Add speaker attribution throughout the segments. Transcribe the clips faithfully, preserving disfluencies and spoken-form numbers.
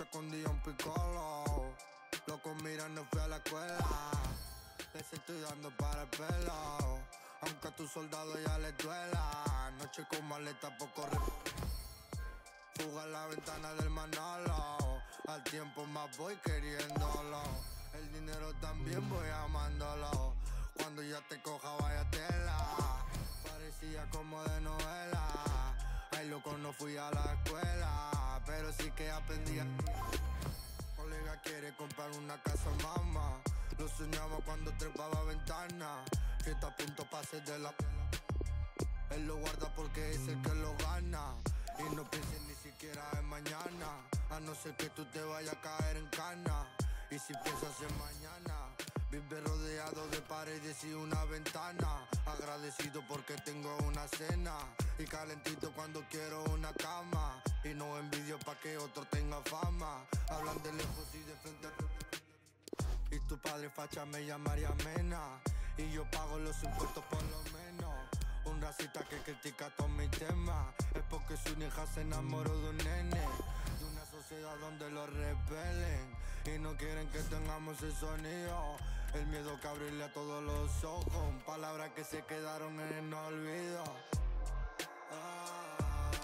Speaker 1: noche escondí un picolo. Locos miran, no fui a la escuela. Les estoy dando para el pelo. Aunque a tu soldado ya les duela. Noche con maleta por correr. Fuga en la ventana del Manolo. Al tiempo más voy queriéndolo. El dinero también voy amándolo. Cuando ya te coja vaya tela. Parecía como de novela. Ay, loco, no fui a la escuela, pero sí que aprendí. Colega quiere comprar una casa, mamá. Lo soñaba cuando trepaba ventana. Que está a punto pase de la... Él lo guarda porque es el que lo gana. Y no pienses ni siquiera en mañana. A no ser que tú te vayas a caer en cana. Y si piensas en mañana, vive rodeado de paredes y una ventana. Agradecido porque tengo una cena. Y calentito cuando quiero una cama. Y no envidio pa' que otro tenga fama. Hablan de lejos y de frente. Y tu padre facha me llamaría Mena. Y yo pago los impuestos por lo menos. Un racista que critica todos mis temas. Es porque su hija se enamoró de un nene. De una sociedad donde lo repelen. Y no quieren que tengamos el sonido. El miedo que abrirle a todos los ojos. Palabras que se quedaron en el olvido. Ah,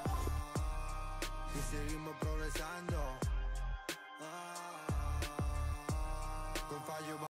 Speaker 1: y seguimos progresando. Ah, con fallo